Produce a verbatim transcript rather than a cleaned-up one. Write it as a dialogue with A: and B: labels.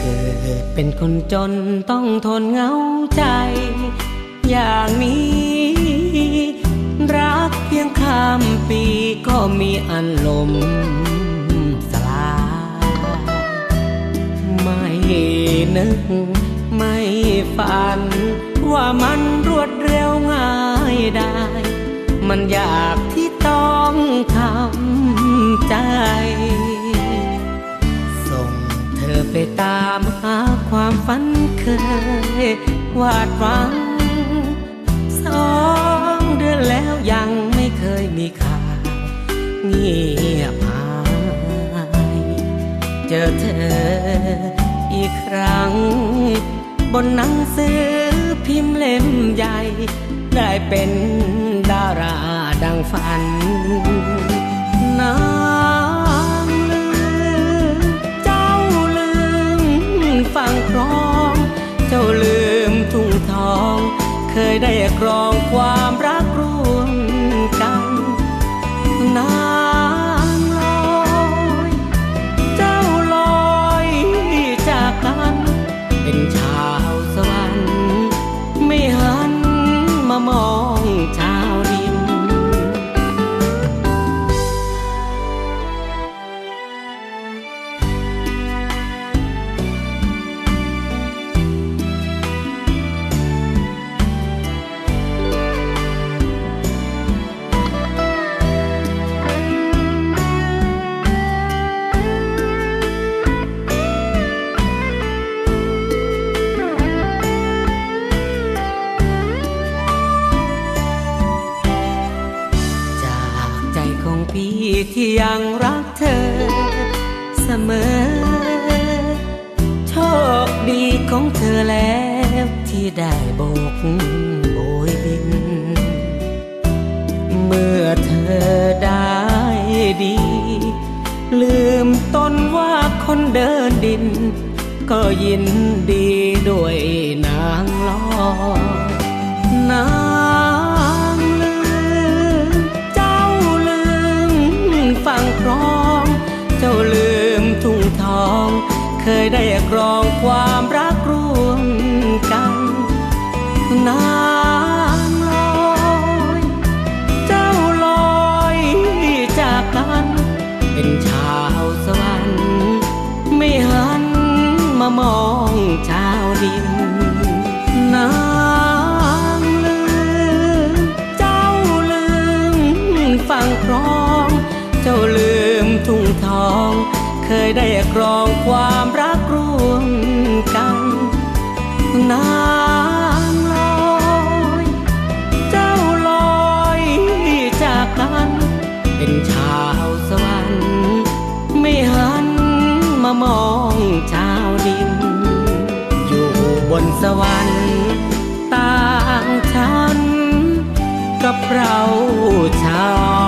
A: กิดเป็นคนจนต้องทนเหงาใจอย่างนี้รักเพียงข้ามปีก็มีอันลมสลายไม่นึกไม่ฝันว่ามันรวดเร็วง่ายได้มันอยากที่ต้องทำใจส่งเธอไปตามหาความฝันเคยวาดหวังสองเดือนแล้วยังไม่เคยมีข่าวเงียบหายเจอเธออีกครั้งบนหนังสือพิมพ์เล่มใหญ่ได้เป็นดาราดังฝันนางลืมเจ้าลืมฟังครองเจ้าลืมทุ่งทองเคยได้ครองความรักร่วมกันนางลอยเจ้าลอยจากกันเป็นชาวสวรรค์ไม่หันมามองชาวดินพี่ที่ยังรักเธอเสมอโชคดีของเธอแล้วที่ได้โบกโบยบินเมื่อเธอได้ดีลืมตนว่าคนเดินดินก็ยินดีด้วยนางลอยนางลืมเจ้าลืมฟังครองเจ้าลืมทุ่งทองเคยได้ครองความรักร่วมกันนางลอยเจ้าลอยจากกันเป็นชาวสวรรค์ไม่หันมามองชาวดินนางลืมเจ้าลืมฟังครองเจ้าลืมทุ่งทองเคยได้ครองความรักร่วมกันนางลอยเจ้าลอยจากกันเป็นชาวสวรรค์ไม่หันมามองชาวดินอยู่บนสวรรค์ต่างชั้นกับเราชาว